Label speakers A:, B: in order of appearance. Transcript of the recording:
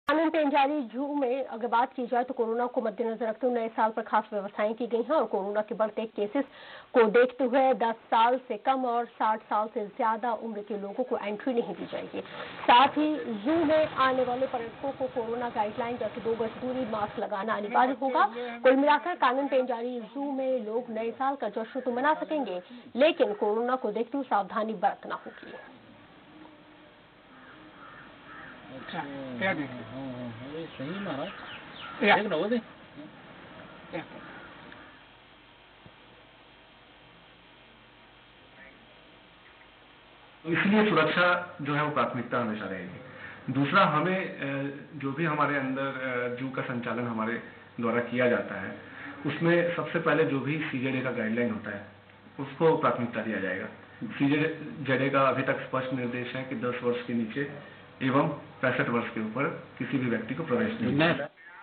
A: कानून पेंजारी जू में अगर बात की जाए तो कोरोना को मद्देनजर रखते हुए नए साल पर खास व्यवस्थाएं की गई हैं और कोरोना के बढ़ते केसेस को देखते हुए 10 साल से कम और 60 साल से ज्यादा उम्र के लोगों को एंट्री नहीं दी जाएगी। साथ ही जू में आने वाले पर्यटकों को कोरोना गाइडलाइन जैसे 2 गज दूरी, मास्क लगाना अनिवार्य होगा। कुल मिलाकर कानून पेंजारी जू में लोग नए साल का जश्न तो मना सकेंगे, लेकिन कोरोना को देखते हुए सावधानी बरतना होगी।
B: सही महाराज
C: इसलिए सुरक्षा जो है वो प्राथमिकता हमेशा रहेगी। दूसरा, हमें जो भी हमारे अंदर जू का संचालन हमारे द्वारा किया जाता है उसमें सबसे पहले जो भी सीजेडए का गाइडलाइन होता है उसको प्राथमिकता दिया जाएगा। सीजेडए का अभी तक स्पष्ट निर्देश है कि 10 वर्ष के नीचे एवं 65 वर्ष के ऊपर किसी भी व्यक्ति को प्रवेश नहीं है।